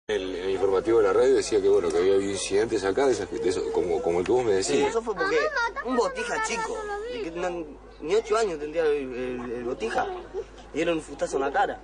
El informativo de la radio decía que bueno, que había habido incidentes acá, de eso, como el que vos me decías. Sí, eso fue porque un botija chico, de que ni 8 años tendría el botija, le dieron un fustazo en la cara.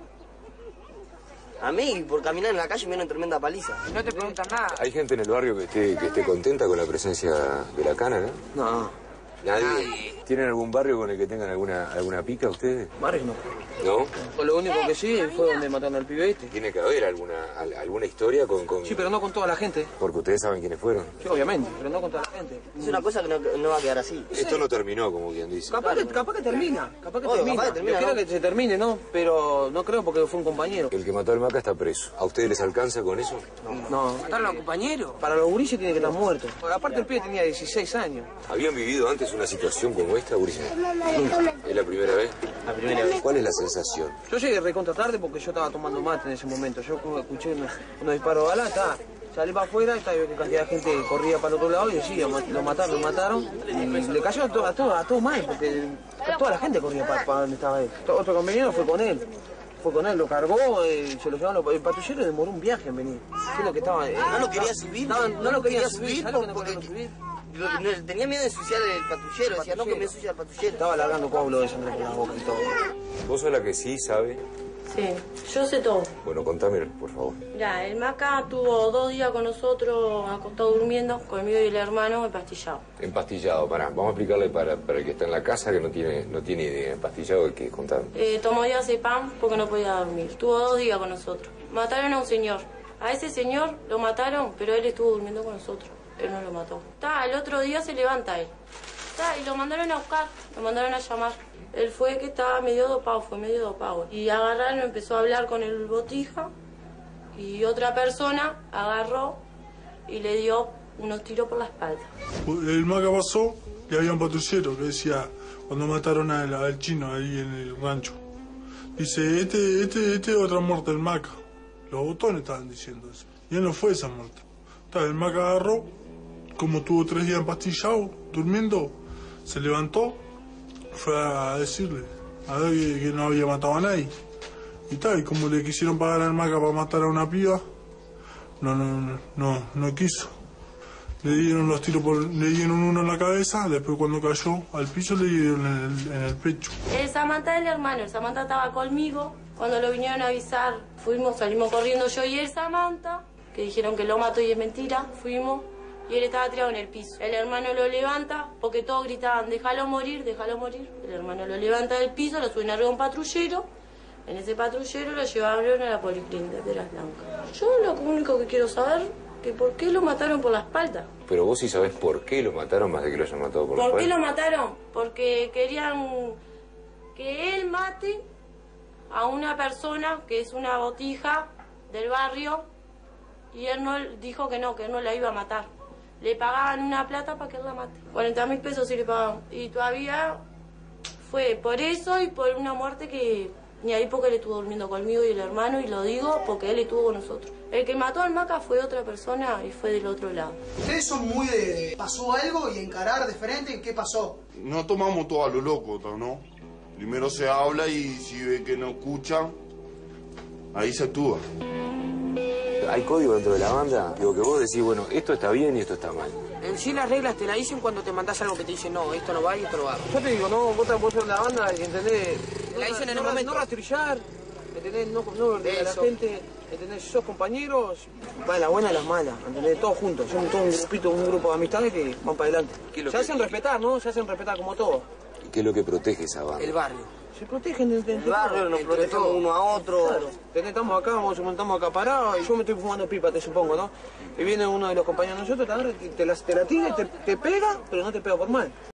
A mí, por caminar en la calle, me dieron tremenda paliza. No te preguntan nada. ¿Hay gente en el barrio que esté contenta con la presencia de la cana, no? No. ¿Nadie? ¿Tienen algún barrio con el que tengan alguna pica ustedes? Barrio no. ¿No? Con lo único que sí fue donde mataron al pibe este. Tiene que haber alguna historia con... Sí, pero no con toda la gente. Porque ustedes saben quiénes fueron. Sí, obviamente, pero no con toda la gente. Es una cosa que no va a quedar así. Esto no terminó, como quien dice. Capaz que termina. Capaz que termina, Yo quiero ¿no? que se termine, ¿no? Pero no creo porque fue un compañero. El que mató al Maca está preso. ¿A ustedes les alcanza con eso? No. ¿Mataron a un compañero? Para los gurises tiene que estar muerto. Aparte el pibe tenía 16 años. ¿Habían vivido antes una situación como esta, Ulises? ¿Es la primera vez? La primera vez. ¿Cuál es la sensación? Yo llegué recontra tarde porque yo estaba tomando mate en ese momento. Yo escuché unos disparos de bala, salí para afuera, y veo que cantidad de gente corría para el otro lado y decía, lo mataron. Y le cayó a todo mal, porque toda la gente corría para donde estaba él. Otro compañero fue con él. Lo cargó, se lo llevaron, el patrullero demoró un viaje en venir. ¿Qué es lo que estaba? No lo quería subir. No lo quería subir ¿Sabes lo que no porque quería subir? Tenía miedo de ensuciar el patrullero, decía, no que me ensucia el patrullero. Estaba largando coágulos de sangre por la boca y todo. ¿Vos sos la que sí sabe? Sí, yo sé todo. Bueno, contame, por favor. Ya, el Maca estuvo 2 días con nosotros, acostado durmiendo, conmigo y el hermano, empastillado. Empastillado, vamos a explicarle para el que está en la casa que no tiene idea. Empastillado, ¿qué? Contame. Tomó diazepam porque no podía dormir. Estuvo 2 días con nosotros. Mataron a un señor. A ese señor lo mataron, pero él estuvo durmiendo con nosotros. Él no lo mató. El otro día se levanta él. Y lo mandaron a buscar, lo mandaron a llamar. Él fue que estaba medio dopado. Y agarraron, empezó a hablar con el botija. Y otra persona agarró y le dio unos tiros por la espalda. El Maca pasó y había un patrullero que decía, cuando mataron al chino ahí en el rancho, dice, este es otra muerte del Maca. Los botones estaban diciendo eso. Y él no fue esa muerte. El Maca agarró, como tuvo 3 días empastillado, durmiendo, se levantó, fue a decirle a ver que no había matado a nadie. Y como le quisieron pagar al Maca para matar a una piba, no quiso. Le dieron los tiros, le dieron uno en la cabeza, después cuando cayó al piso le dieron en el pecho. El Samantha del hermano, el Samantha estaba conmigo. Cuando lo vinieron a avisar, salimos corriendo yo y el Samantha, que dijeron que lo mató y es mentira, fuimos. Y él estaba tirado en el piso. El hermano lo levanta, porque todos gritaban, déjalo morir, déjalo morir. El hermano lo levanta del piso, lo suben arriba a un patrullero. En ese patrullero lo llevaron a la policlínica de Piedras Blancas. Yo lo único que quiero saber que por qué lo mataron por la espalda. Pero vos sí sabés por qué lo mataron más de que lo hayan matado por la espalda. ¿Por qué lo mataron? Porque querían que él mate a una persona que es una botija del barrio y él dijo que no la iba a matar. Le pagaban una plata para que él la mate. 40.000 pesos sí le pagaban. Y todavía fue por eso y por una muerte que ni ahí porque él estuvo durmiendo conmigo y el hermano, y lo digo porque él estuvo con nosotros. El que mató al Maca fue otra persona y fue del otro lado. Ustedes son muy de pasó algo y encarar de frente, ¿qué pasó? No tomamos todo a lo loco, ¿no? Primero se habla y si ve que no escucha, ahí se actúa. ¿Hay código dentro de la banda? Digo, que vos decís, bueno, esto está bien y esto está mal. En sí las reglas te la dicen cuando te mandás algo que te dice no, esto no va y esto no va. Yo te digo, no, vos sos la banda y entendés. La dicen en el momento. No rastrillar, ¿entendés? No ordenar a la gente, ¿entendés? Sos compañeros, va las buenas y las malas, ¿entendés? Todos juntos, son todo un grupo de amistades que van para adelante. Se hacen respetar, ¿no? Se hacen respetar como todos. ¿Y qué es lo que protege esa banda? El barrio. Se protegen el barrio, nos protegemos uno a otro. Claro. Estamos acá parados y yo me estoy fumando pipa, te supongo, ¿no? Y viene uno de los compañeros de nosotros, te la tira y te pega, pero no te pega por mal.